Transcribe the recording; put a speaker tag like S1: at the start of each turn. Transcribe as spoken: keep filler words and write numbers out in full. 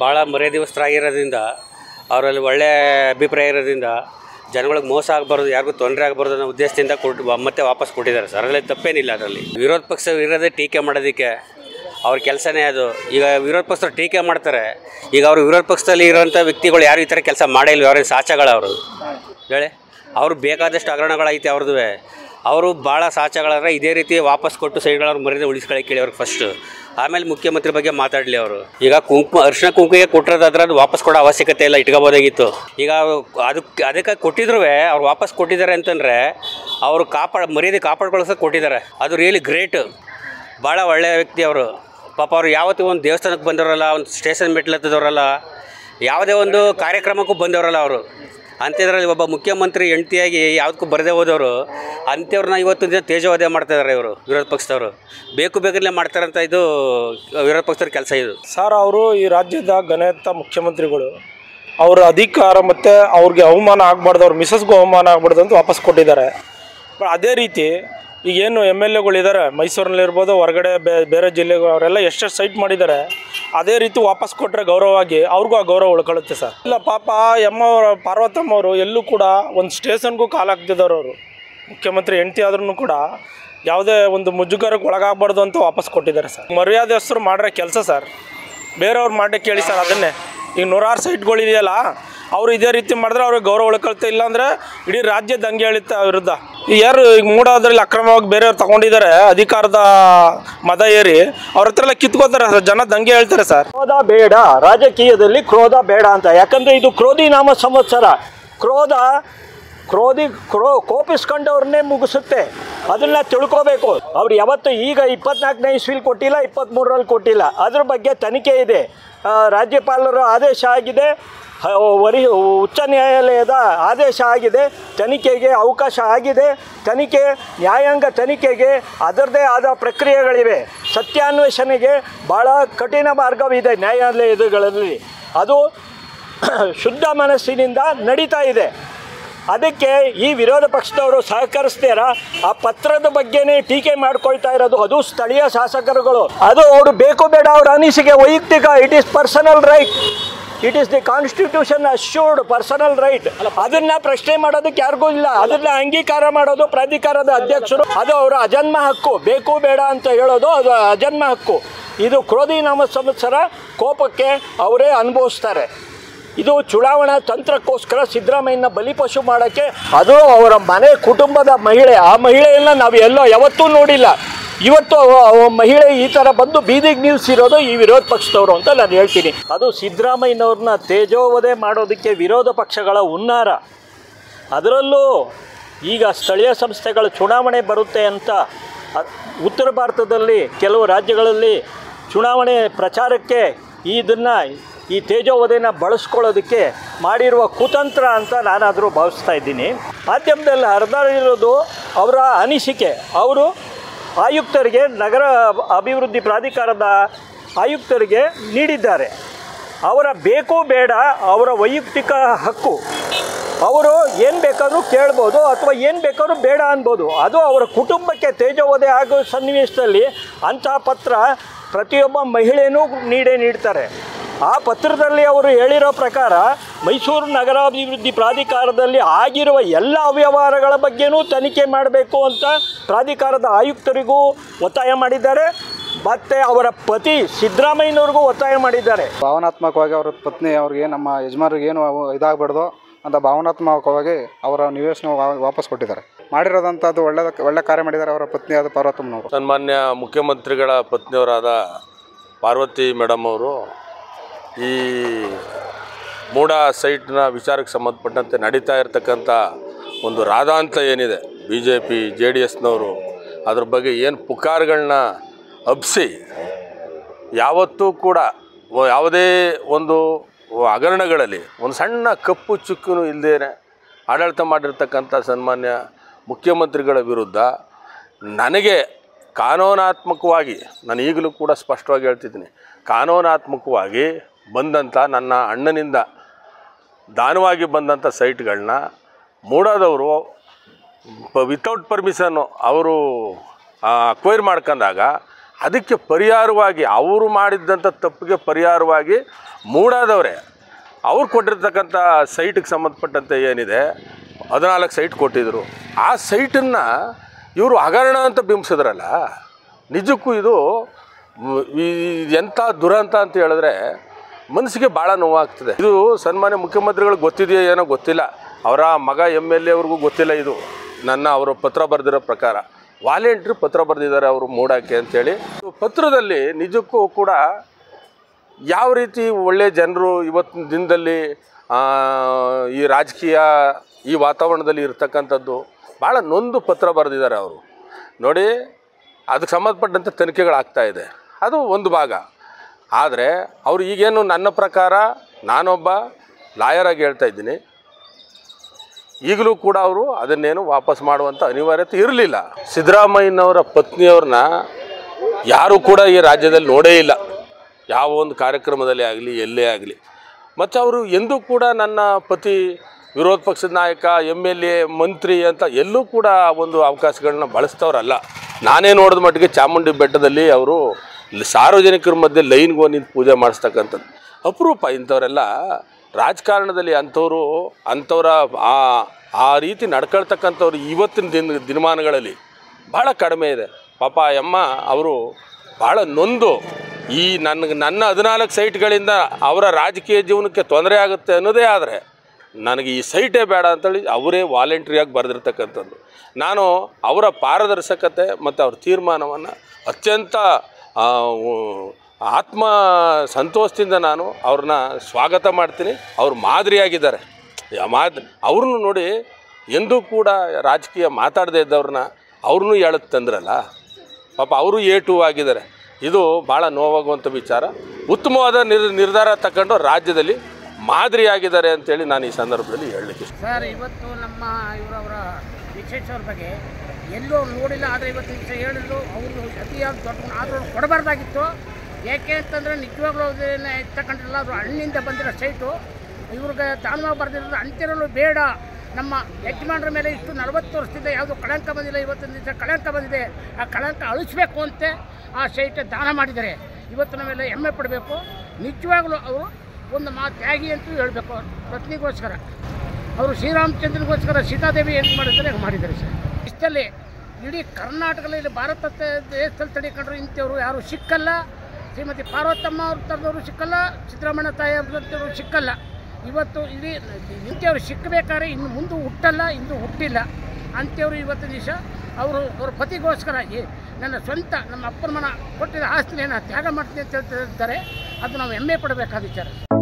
S1: ಭಾಳ ಮರ್ಯಾದೆವಸ್ತರಾಗಿರೋದ್ರಿಂದ ಅವರಲ್ಲಿ ಒಳ್ಳೆಯ ಅಭಿಪ್ರಾಯ ಇರೋದ್ರಿಂದ ಜನಗಳಿಗೆ ಮೋಸ ಆಗಬಾರ್ದು, ಯಾರಿಗೂ ತೊಂದರೆ ಆಗಬಾರ್ದು ಅನ್ನೋ ಉದ್ದೇಶದಿಂದ ಕೊಟ್ಟು ಮತ್ತೆ ವಾಪಸ್ ಕೊಟ್ಟಿದ್ದಾರೆ ಸರ್. ಅದರಲ್ಲಿ ತಪ್ಪೇನಿಲ್ಲ. ಅದರಲ್ಲಿ ವಿರೋಧ ಪಕ್ಷ ಇರೋದೇ ಟೀಕೆ ಮಾಡೋದಕ್ಕೆ ಅವ್ರ ಕೆಲಸನೇ ಅದು. ಈಗ ವಿರೋಧ ಪಕ್ಷರು ಟೀಕೆ ಮಾಡ್ತಾರೆ. ಈಗ ಅವರು ವಿರೋಧ ಪಕ್ಷದಲ್ಲಿ ಇರೋಂಥ ವ್ಯಕ್ತಿಗಳು ಯಾರು ಈ ಥರ ಕೆಲಸ ಮಾಡೇ ಇಲ್ಲ. ಅವ್ರೇನು ಸಾಚಗಳವರು ಹೇಳಿ, ಅವರು ಬೇಕಾದಷ್ಟು ಹಗರಣಗಳೈತೆ ಅವ್ರದ್ದು. ಅವರು ಭಾಳ ಸಾಚಗಳಾದ್ರೆ ಇದೇ ರೀತಿ ವಾಪಸ್ ಕೊಟ್ಟು ಸೈಡ್ಗಳವ್ರು ಮರ್ಯಾದೆ ಉಳಿಸ್ಕೊಳ್ಳಿ ಕೇಳಿ ಅವ್ರಿಗೆ ಫಸ್ಟು. ಆಮೇಲೆ ಮುಖ್ಯಮಂತ್ರಿ ಬಗ್ಗೆ ಮಾತಾಡಲಿ ಅವರು. ಈಗ ಕುಂಕುಮ ಅರಿಶಿನ ಕುಂಕುಮಿಗೆ ಕೊಟ್ಟಿರೋದಾದ್ರೆ ಅದು ವಾಪಸ್ ಕೊಡೋ ಅವಶ್ಯಕತೆ ಇಲ್ಲ, ಇಟ್ಕೋಬೋದಾಗಿತ್ತು. ಈಗ ಅದಕ್ಕೆ ಅದಕ್ಕೆ ಕೊಟ್ಟಿದ್ರು ಅವ್ರು ವಾಪಸ್ ಕೊಟ್ಟಿದ್ದಾರೆ ಅಂತಂದರೆ ಅವರು ಕಾಪಾಡ ಮರ್ಯಾದೆ ಕಾಪಾಡ್ಕೊಳ್ಳೋಕೆ ಕೊಟ್ಟಿದ್ದಾರೆ. ಅದು ರಿಯಲಿ ಗ್ರೇಟ್. ಭಾಳ ಒಳ್ಳೆಯ ವ್ಯಕ್ತಿ ಅವರು. ಪಾಪ ಅವರು ಯಾವತ್ತೂ ಒಂದು ದೇವಸ್ಥಾನಕ್ಕೆ ಬಂದವರಲ್ಲ, ಒಂದು ಸ್ಟೇಷನ್ ಮೆಟ್ಲತ್ತದವರಲ್ಲ, ಯಾವುದೇ ಒಂದು ಕಾರ್ಯಕ್ರಮಕ್ಕೂ ಬಂದವರಲ್ಲ ಅವರು. ಅಂಥದ್ರಲ್ಲಿ ಒಬ್ಬ ಮುಖ್ಯಮಂತ್ರಿ ಹೆಂಡ್ತಿಯಾಗಿ ಯಾವುದಕ್ಕೂ ಬರದೇ ಹೋದವರು ಅಂಥವ್ರನ್ನ ಇವತ್ತು ದಿನ ತೇಜೋವಧೆ ಮಾಡ್ತಾಯಿದ್ದಾರೆ ಇವರು ವಿರೋಧ ಪಕ್ಷದವರು. ಬೇಕು ಬೇಕಲ್ಲೇ ಮಾಡ್ತಾರಂತ ಇದು ವಿರೋಧ ಪಕ್ಷದವ್ರ ಕೆಲಸ ಇದು
S2: ಸರ್. ಅವರು ಈ ರಾಜ್ಯದ ಘನಯುತ ಮುಖ್ಯಮಂತ್ರಿಗಳು, ಅವರ ಅಧಿಕಾರ ಮತ್ತು ಅವ್ರಿಗೆ ಅವಮಾನ ಆಗಬಾರ್ದು, ಅವ್ರ ಮಿಸಸ್ಗೂ ಅವಮಾನ ಆಗಬಾರ್ದು ಅಂತ ವಾಪಸ್ ಕೊಟ್ಟಿದ್ದಾರೆ. ಅದೇ ರೀತಿ ಈಗೇನು ಎಮ್ ಎಲ್ ಎಗಳಿದ್ದಾರೆ ಮೈಸೂರಿನಲ್ಲಿರ್ಬೋದು, ಹೊರಗಡೆ ಬೇರೆ ಜಿಲ್ಲೆಗಳು, ಅವರೆಲ್ಲ ಎಷ್ಟೆಷ್ಟು ಸೈಟ್ ಮಾಡಿದ್ದಾರೆ. ಅದೇ ರೀತಿ ವಾಪಸ್ ಕೊಟ್ಟರೆ ಗೌರವವಾಗಿ ಅವ್ರಿಗೂ ಆ ಗೌರವ ಉಳ್ಕೊಳ್ಳುತ್ತೆ ಸರ್. ಇಲ್ಲ ಪಾಪ ಎಮ್ಮ ಅವರು ಪಾರ್ವತಮ್ಮ ಅವರು ಎಲ್ಲೂ ಕೂಡ ಒಂದು ಸ್ಟೇಷನ್ಗೂ ಕಾಲು ಹಾಕ್ತಿದ್ದವರು. ಅವರು ಮುಖ್ಯಮಂತ್ರಿ ಹೆಂಡ್ತಿ ಆದ್ರೂ ಕೂಡ ಯಾವುದೇ ಒಂದು ಮುಜುಗರಕ್ಕೆ ಒಳಗಾಗಬಾರ್ದು ಅಂತ ವಾಪಸ್ ಕೊಟ್ಟಿದ್ದಾರೆ ಸರ್. ಮರ್ಯಾದೆಸ್ತರು ಮಾಡ್ರೆ ಕೆಲಸ ಸರ್, ಬೇರೆಯವ್ರು ಮಾಡೇ ಕೇಳಿ ಸರ್. ಅದನ್ನೇ ಈಗ ನೂರಾರು ಸೈಟ್ಗಳಿದೆಯಲ್ಲ, ಅವರು ಇದೇ ರೀತಿ ಮಾಡಿದ್ರೆ ಅವ್ರಿಗೆ ಗೌರವ ಉಳ್ಕೊಳ್ತಾ. ಇಲ್ಲಾಂದರೆ ಇಡೀ ರಾಜ್ಯ ದಂಗೆ ಎಳಿತ ವಿರುದ್ಧ. ಯಾರು ಈಗ ಮೂಡೋದ್ರಲ್ಲಿ ಅಕ್ರಮವಾಗಿ ಬೇರೆಯವ್ರು ತಗೊಂಡಿದ್ದಾರೆ ಅಧಿಕಾರದ ಮದ ಏರಿ, ಅವ್ರ ಹತ್ರ ಎಲ್ಲ ಕಿತ್ಕೋತಾರೆ ಸರ್. ಜನ ದಂಗೆ ಹೇಳ್ತಾರೆ ಸರ್.
S3: ಕ್ರೋಧ ಬೇಡ, ರಾಜಕೀಯದಲ್ಲಿ ಕ್ರೋಧ ಬೇಡ ಅಂತ. ಯಾಕಂದರೆ ಇದು ಕ್ರೋಧಿ ನಾಮ ಸಂವತ್ಸರ. ಕ್ರೋಧ ಕ್ರೋಧಿ ಕ್ರೋ ಕೋಪಿಸ್ಕೊಂಡವ್ರನ್ನೇ ಮುಗಿಸುತ್ತೆ. ಅದನ್ನು ತಿಳ್ಕೋಬೇಕು. ಅವ್ರು ಯಾವತ್ತು ಈಗ ಇಪ್ಪತ್ನಾಲ್ಕನೇ ಇಸ್ವಿಲಿ ಕೊಟ್ಟಿಲ್ಲ, ಇಪ್ಪತ್ತ್ಮೂರರಲ್ಲಿ ಕೊಟ್ಟಿಲ್ಲ. ಅದ್ರ ಬಗ್ಗೆ ತನಿಖೆ ಇದೆ. ರಾಜ್ಯಪಾಲರ ಆದೇಶ ಆಗಿದೆ, ವರಿ ಉಚ್ಚ ನ್ಯಾಯಾಲಯದ ಆದೇಶ ಆಗಿದೆ, ತನಿಖೆಗೆ ಅವಕಾಶ ಆಗಿದೆ. ತನಿಖೆ ನ್ಯಾಯಾಂಗ ತನಿಖೆಗೆ ಅದರದ್ದೇ ಆದ ಪ್ರಕ್ರಿಯೆಗಳಿವೆ. ಸತ್ಯಾನ್ವೇಷಣೆಗೆ ಭಾಳ ಕಠಿಣ ಮಾರ್ಗವಿದೆ ನ್ಯಾಯಾಲಯಗಳಲ್ಲಿ. ಅದು ಶುದ್ಧ ಮನಸ್ಸಿನಿಂದ ನಡೀತಾ ಇದೆ. ಅದಕ್ಕೆ ಈ ವಿರೋಧ ಪಕ್ಷದವರು ಸಹಕರಿಸ್ತೀರ. ಆ ಪತ್ರದ ಬಗ್ಗೆನೇ ಟೀಕೆ ಮಾಡ್ಕೊಳ್ತಾ ಇರೋದು. ಅದು ಸ್ಥಳೀಯ ಶಾಸಕರುಗಳು. ಅದು ಅವರು ಬೇಕು ಬೇಡ ಅವರ ಅನಿಸಿಕೆ ವೈಯಕ್ತಿಕ. It is personal right. It is the constitution assured personal right. ಅದನ್ನು ಪ್ರಶ್ನೆ ಮಾಡೋದಕ್ಕೆ ಯಾರಿಗೂ ಇಲ್ಲ. ಅದನ್ನು ಅಂಗೀಕಾರ ಮಾಡೋದು ಪ್ರಾಧಿಕಾರದ ಅಧ್ಯಕ್ಷರು. ಅದು ಅವರ ಅಜನ್ಮ ಹಕ್ಕು. ಬೇಕು ಬೇಡ ಅಂತ ಹೇಳೋದು ಅದು ಅಜನ್ಮ ಹಕ್ಕು. ಇದು ಕ್ರೋಧಿ ನಾಮ ಸಂವತ್ಸರ. ಕೋಪಕ್ಕೆ ಅವರೇ ಅನುಭವಿಸ್ತಾರೆ. ಇದು ಚುನಾವಣಾ ತಂತ್ರಕ್ಕೋಸ್ಕರ ಸಿದ್ದರಾಮಯ್ಯನ ಬಲಿಪಶು ಮಾಡೋಕ್ಕೆ. ಅದು ಅವರ ಮನೆ ಕುಟುಂಬದ ಮಹಿಳೆ. ಆ ಮಹಿಳೆಯನ್ನು ನಾವು ಎಲ್ಲೋ ಯಾವತ್ತೂ ನೋಡಿಲ್ಲ. ಇವತ್ತು ಮಹಿಳೆ ಈ ಥರ ಬಂದು ಬೀದಿಗೆ ನಿಲ್ಲಿಸಿರೋದು ಈ ವಿರೋಧ ಪಕ್ಷದವರು ಅಂತ ನಾನು ಹೇಳ್ತೀನಿ. ಅದು ಸಿದ್ದರಾಮಯ್ಯನವ್ರನ್ನ ತೇಜೋವಧೆ ಮಾಡೋದಕ್ಕೆ ವಿರೋಧ ಪಕ್ಷಗಳ ಹುನ್ನಾರ. ಅದರಲ್ಲೂ ಈಗ ಸ್ಥಳೀಯ ಸಂಸ್ಥೆಗಳ ಚುನಾವಣೆ ಬರುತ್ತೆ ಅಂತ ಉತ್ತರ ಭಾರತದಲ್ಲಿ ಕೆಲವು ರಾಜ್ಯಗಳಲ್ಲಿ ಚುನಾವಣೆ ಪ್ರಚಾರಕ್ಕೆ ಇದನ್ನು ಈ ತೇಜೋವಧೆನ ಬಳಸ್ಕೊಳ್ಳೋದಕ್ಕೆ ಮಾಡಿರುವ ಕುತಂತ್ರ ಅಂತ ನಾನಾದರೂ ಭಾವಿಸ್ತಾ ಇದ್ದೀನಿ. ಮಾಧ್ಯಮದಲ್ಲಿ ಹರಿದಾಡಿರೋದು ಅವರ ಅನಿಸಿಕೆ. ಅವರು ಆಯುಕ್ತರಿಗೆ, ನಗರ ಅಭಿವೃದ್ಧಿ ಪ್ರಾಧಿಕಾರದ ಆಯುಕ್ತರಿಗೆ ನೀಡಿದ್ದಾರೆ. ಅವರ ಬೇಕು ಬೇಡ ಅವರ ವೈಯಕ್ತಿಕ ಹಕ್ಕು. ಅವರು ಏನು ಬೇಕಾದರೂ ಕೇಳ್ಬೋದು ಅಥವಾ ಏನು ಬೇಕಾದ್ರೂ ಬೇಡ ಅನ್ಬೋದು. ಅದು ಅವರ ಕುಟುಂಬಕ್ಕೆ ತೇಜೋವಧೆ ಆಗೋ ಸನ್ನಿವೇಶದಲ್ಲಿ ಅಂಥ ಪತ್ರ ಪ್ರತಿಯೊಬ್ಬ ಮಹಿಳೆಯೂ ನೀಡೇ ನೀಡ್ತಾರೆ. ಆ ಪತ್ರದಲ್ಲಿ ಅವರು ಹೇಳಿರೋ ಪ್ರಕಾರ ಮೈಸೂರು ನಗರಾಭಿವೃದ್ಧಿ ಪ್ರಾಧಿಕಾರದಲ್ಲಿ ಆಗಿರುವ ಎಲ್ಲ ಅವ್ಯವಹಾರಗಳ ಬಗ್ಗೆನೂ ತನಿಖೆ ಮಾಡಬೇಕು ಅಂತ ಪ್ರಾಧಿಕಾರದ ಆಯುಕ್ತರಿಗೂ ಒತ್ತಾಯ ಮಾಡಿದ್ದಾರೆ. ಮತ್ತು ಅವರ ಪತಿ ಸಿದ್ದರಾಮಯ್ಯನವ್ರಿಗೂ ಒತ್ತಾಯ ಮಾಡಿದ್ದಾರೆ.
S4: ಭಾವನಾತ್ಮಕವಾಗಿ ಅವರ ಪತ್ನಿ ಅವ್ರಿಗೆ, ನಮ್ಮ ಯಜಮಾನ್ರಿಗೆ ಏನು ಇದಾಗಬಾರ್ದು ಅಂತ ಭಾವನಾತ್ಮಕವಾಗಿ ಅವರ ನಿವೇಶನ ವಾಪಸ್ ಕೊಟ್ಟಿದ್ದಾರೆ. ಮಾಡಿರೋದಂಥದ್ದು ಒಳ್ಳೆದ ಒಳ್ಳೆ ಕಾರ್ಯ ಮಾಡಿದ್ದಾರೆ ಅವರ ಪತ್ನಿಯಾದ ಪಾರ್ವತಮ್ಮನವರು.
S5: ಸನ್ಮಾನ್ಯ ಮುಖ್ಯಮಂತ್ರಿಗಳ ಪತ್ನಿಯವರಾದ ಪಾರ್ವತಿ ಮೇಡಮ್ ಅವರು ಈ ಮೂಡ ಸೈಟ್ನ ವಿಚಾರಕ್ಕೆ ಸಂಬಂಧಪಟ್ಟಂತೆ ನಡೀತಾ ಇರತಕ್ಕಂಥ ಒಂದು ರಾಧಾಂತ ಏನಿದೆ, B J P J D ಎಸ್ನವರು ಅದ್ರ ಬಗ್ಗೆ ಏನು ಪುಕಾರುಗಳನ್ನ ಹಬ್ಬಿಸಿ ಯಾವತ್ತೂ ಕೂಡ ಯಾವುದೇ ಒಂದು ಹಗರಣಗಳಲ್ಲಿ ಒಂದು ಸಣ್ಣ ಕಪ್ಪು ಚುಕ್ಕೂ ಇಲ್ಲದೇ ಆಡಳಿತ ಮಾಡಿರ್ತಕ್ಕಂಥ ಸನ್ಮಾನ್ಯ ಮುಖ್ಯಮಂತ್ರಿಗಳ ವಿರುದ್ಧ ನನಗೆ ಕಾನೂನಾತ್ಮಕವಾಗಿ, ನಾನು ಈಗಲೂ ಕೂಡ ಸ್ಪಷ್ಟವಾಗಿ ಹೇಳ್ತಿದ್ದೀನಿ, ಕಾನೂನಾತ್ಮಕವಾಗಿ ಬಂದಂಥ ನನ್ನ ಅಣ್ಣನಿಂದ ದಾನವಾಗಿ ಬಂದಂಥ ಸೈಟ್ಗಳನ್ನ ಮೂಡಾದವರು ವಿತೌಟ್ ಪರ್ಮಿಷನ್ನು ಅವರು ಅಕ್ವೈರ್ ಮಾಡ್ಕೊಂಡಾಗ ಅದಕ್ಕೆ ಪರಿಹಾರವಾಗಿ ಅವರು ಮಾಡಿದ್ದಂಥ ತಪ್ಪಿಗೆ ಪರಿಹಾರವಾಗಿ ಮೂಡಾದವರೇ ಅವ್ರು ಕೊಟ್ಟಿರ್ತಕ್ಕಂಥ ಸೈಟಿಗೆ ಸಂಬಂಧಪಟ್ಟಂತೆ ಏನಿದೆ ಹದಿನಾಲ್ಕು ಸೈಟ್ ಕೊಟ್ಟಿದ್ದರು. ಆ ಸೈಟನ್ನು ಇವರು ಹಗರಣ ಅಂತ ಬಿಂಬಿಸಿದ್ರಲ್ಲ, ನಿಜಕ್ಕೂ ಇದು ಈ ಎಂಥ ದುರಂತ ಅಂತ ಹೇಳಿದ್ರೆ ಮನಸ್ಸಿಗೆ ಭಾಳ ನೋವಾಗ್ತದೆ. ಇದು ಸನ್ಮಾನ್ಯ ಮುಖ್ಯಮಂತ್ರಿಗಳಿಗೆ ಗೊತ್ತಿದೆಯೋ ಏನೋ ಗೊತ್ತಿಲ್ಲ, ಅವರ ಮಗ ಎಮ್ ಎಲ್ ಎ ಅವ್ರಿಗೂ ಗೊತ್ತಿಲ್ಲ. ಇದು ನನ್ನ ಅವರು ಪತ್ರ ಬರೆದಿರೋ ಪ್ರಕಾರ ವಾಲೆಂಟ್ರಿ ಪತ್ರ ಬರೆದಿದ್ದಾರೆ ಅವರು ಮೂಡಕ್ಕೆ ಅಂತೇಳಿ. ಪತ್ರದಲ್ಲಿ ನಿಜಕ್ಕೂ ಕೂಡ ಯಾವ ರೀತಿ ಒಳ್ಳೆಯ ಜನರು ಇವತ್ತಿನ ದಿನದಲ್ಲಿ ಈ ರಾಜಕೀಯ ಈ ವಾತಾವರಣದಲ್ಲಿ ಇರ್ತಕ್ಕಂಥದ್ದು ಭಾಳ ನೊಂದು ಪತ್ರ ಬರೆದಿದ್ದಾರೆ ಅವರು. ನೋಡಿ, ಅದಕ್ಕೆ ಸಂಬಂಧಪಟ್ಟಂಥ ತನಿಖೆಗಳಾಗ್ತಾಯಿದೆ, ಅದು ಒಂದು ಭಾಗ. ಆದರೆ ಅವರು ಈಗೇನು ನನ್ನ ಪ್ರಕಾರ ನಾನೊಬ್ಬ ಲಾಯರಾಗಿ ಹೇಳ್ತಾ ಇದ್ದೀನಿ, ಈಗಲೂ ಕೂಡ ಅವರು ಅದನ್ನೇನು ವಾಪಸ್ ಮಾಡುವಂಥ ಅನಿವಾರ್ಯತೆ ಇರಲಿಲ್ಲ. ಸಿದ್ದರಾಮಯ್ಯನವರ ಪತ್ನಿಯವ್ರನ್ನ ಯಾರೂ ಕೂಡ ಈ ರಾಜ್ಯದಲ್ಲಿ ನೋಡೇ ಇಲ್ಲ, ಯಾವ ಒಂದು ಕಾರ್ಯಕ್ರಮದಲ್ಲಿ ಆಗಲಿ ಎಲ್ಲೇ ಆಗಲಿ. ಮತ್ತು ಅವರು ಎಂದೂ ಕೂಡ ನನ್ನ ಪತಿ ವಿರೋಧ ಪಕ್ಷದ ನಾಯಕ, ಎಮ್ ಎಲ್ ಎ, ಮಂತ್ರಿ ಅಂತ ಎಲ್ಲೂ ಕೂಡ ಒಂದು ಅವಕಾಶಗಳನ್ನ ಬಳಸ್ತವ್ರಲ್ಲ. ನಾನೇ ನೋಡಿದ ಮಟ್ಟಿಗೆ ಚಾಮುಂಡಿ ಬೆಟ್ಟದಲ್ಲಿ ಅವರು ಸಾರ್ವಜನಿಕರ ಮಧ್ಯೆ ಲೈನ್ಗೆ ಹೋಗಿ ನಿಂತು ಪೂಜೆ ಮಾಡಿಸ್ತಕ್ಕಂಥದ್ದು ಅಪರೂಪ. ಇಂಥವರೆಲ್ಲ ರಾಜಕಾರಣದಲ್ಲಿ ಅಂಥವರು ಅಂಥವರ ಆ ಆ ರೀತಿ ನಡ್ಕೊಳ್ತಕ್ಕಂಥವ್ರು ಇವತ್ತಿನ ದಿನ ದಿನಮಾನಗಳಲ್ಲಿ ಭಾಳ ಕಡಿಮೆ ಇದೆ. ಪಾಪ ಅಮ್ಮ ಅವರು ಭಾಳ ನೊಂದು ಈ ನನಗೆ ನನ್ನ ಹದಿನಾಲ್ಕು ಸೈಟ್ಗಳಿಂದ ಅವರ ರಾಜಕೀಯ ಜೀವನಕ್ಕೆ ತೊಂದರೆ ಆಗುತ್ತೆ ಅನ್ನೋದೇ ಆದರೆ ನನಗೆ ಈ ಸೈಟೇ ಬೇಡ ಅಂತೇಳಿ ಅವರೇ ವಾಲಂಟ್ರಿಯಾಗಿ ಬರೆದಿರ್ತಕ್ಕಂಥದ್ದು. ನಾನು ಅವರ ಪಾರದರ್ಶಕತೆ ಮತ್ತು ಅವ್ರ ತೀರ್ಮಾನವನ್ನು ಅತ್ಯಂತ ಆತ್ಮ ಸಂತೋಷದಿಂದ ನಾನು ಅವ್ರನ್ನ ಸ್ವಾಗತ ಮಾಡ್ತೀನಿ. ಅವ್ರು ಮಾದರಿಯಾಗಿದ್ದಾರೆ. ಮಾದ್ ಅವ್ರನ್ನೂ ನೋಡಿ ಎಂದೂ ಕೂಡ ರಾಜಕೀಯ ಮಾತಾಡದೇ ಇದ್ದವ್ರನ್ನ ಅವ್ರನ್ನೂ ಹೇಳಕ್ಕೆ ತಂದ್ರಲ್ಲ, ಪಾಪ ಅವರು ಏಟು ಆಗಿದ್ದಾರೆ. ಇದು ಭಾಳ ನೋವಾಗುವಂಥ ವಿಚಾರ. ಉತ್ತಮವಾದ ನಿರ್ ನಿರ್ಧಾರ ತಗೊಂಡು ರಾಜ್ಯದಲ್ಲಿ ಮಾದರಿಯಾಗಿದ್ದಾರೆ ಅಂತೇಳಿ ನಾನು ಈ ಸಂದರ್ಭದಲ್ಲಿ ಹೇಳಲಿಕ್ಕೆ ಇಷ್ಟ.
S6: ಸರ್, ಇವತ್ತು ನಮ್ಮ ಇವರವರ ವಿಶೇಷವ್ರ ಬಗ್ಗೆ ಎಲ್ಲೂ ನೋಡಿಲ್ಲ, ಆದರೆ ಇವತ್ತು ವಿಷಯ ಹೇಳಿದ್ರು ಅವರು ಅತಿಯಾದ ದೊಡ್ಡ ಆದರೂ ಕೊಡಬಾರ್ದಾಗಿತ್ತು. ಏಕೆ ಅಂತಂದರೆ ನಿಜವಾಗ್ಲೂ ಅದನ್ನು ಎತ್ತಕೊಂಡಿರಲ್ಲ, ಅವರು ಹಣ್ಣಿಂದ ಬಂದಿರೋ ಸೈಟು ಇವ್ರಿಗೆ ದಾನವಾಗಿ ಬರೆದಿರೋದು ಅಂತಿರಲು ಬೇಡ. ನಮ್ಮ ಯಜಮಾನರ ಮೇಲೆ ಇಷ್ಟು ನಲವತ್ತು ವರ್ಷದಿಂದ ಯಾವುದೋ ಕಳಂಕ ಬಂದಿಲ್ಲ, ಇವತ್ತಿನ ದಿವಸ ಕಳಂಕ ಬಂದಿದೆ. ಆ ಕಳಂಕ ಅಳಿಸ್ಬೇಕು ಅಂತೆ ಆ ಸೈಟ್ ದಾನ ಮಾಡಿದ್ದಾರೆ. ಇವತ್ತು ನಾವೆಲ್ಲ ಹೆಮ್ಮೆ ಪಡಬೇಕು. ನಿಜವಾಗ್ಲೂ ಅವರು ಒಂದು ಮಾತು ತ್ಯಾಗಿ ಅಂತೂ ಹೇಳಬೇಕು. ಪತ್ನಿಗೋಸ್ಕರ ಅವರು ಶ್ರೀರಾಮಚಂದ್ರನಿಗೋಸ್ಕರ ಸೀತಾದೇವಿ ಏನು ಮಾಡಿದ್ದಾರೆ ಹಂಗೆ ಮಾಡಿದ್ದಾರೆ ಸರ್. ಇಷ್ಟಲ್ಲಿ ಇಡೀ ಕರ್ನಾಟಕದಲ್ಲಿ ಭಾರತ ದೇಶದಲ್ಲಿ ತಡಿಕೊಂಡ್ರು ಇಂಥವ್ರು ಯಾರು ಸಿಕ್ಕಲ್ಲ. ಶ್ರೀಮತಿ ಪಾರ್ವತಮ್ಮ ಅವ್ರ ಥರದವರು ಸಿಕ್ಕಲ್ಲ, ಸಿದ್ದರಾಮಯ್ಯ ತಾಯಿ ಅವ್ರವ್ರು ಸಿಕ್ಕಲ್ಲ. ಇವತ್ತು ಇಡೀ ಇಂಥವ್ರು ಸಿಕ್ಕಬೇಕಾದ್ರೆ ಇನ್ನು ಮುಂದೆ ಹುಟ್ಟಲ್ಲ, ಇಂದು ಹುಟ್ಟಿಲ್ಲ ಅಂಥವ್ರು ಇವತ್ತು ದಿವಸ ಅವರು ಅವ್ರ ಪತಿಗೋಸ್ಕರ ನನ್ನ ಸ್ವಂತ ನಮ್ಮ ಅಪ್ಪನ ಮನ ಕೊಟ್ಟಿದ್ದ ಆಸ್ತಿನ ತ್ಯಾಗ ಮಾಡ್ತೀನಿ ಅಂತ ಹೇಳ್ತಿದ್ದಾರೆ. ಅದು ನಾವು ಹೆಮ್ಮೆ ಪಡಬೇಕಾದ ವಿಚಾರ.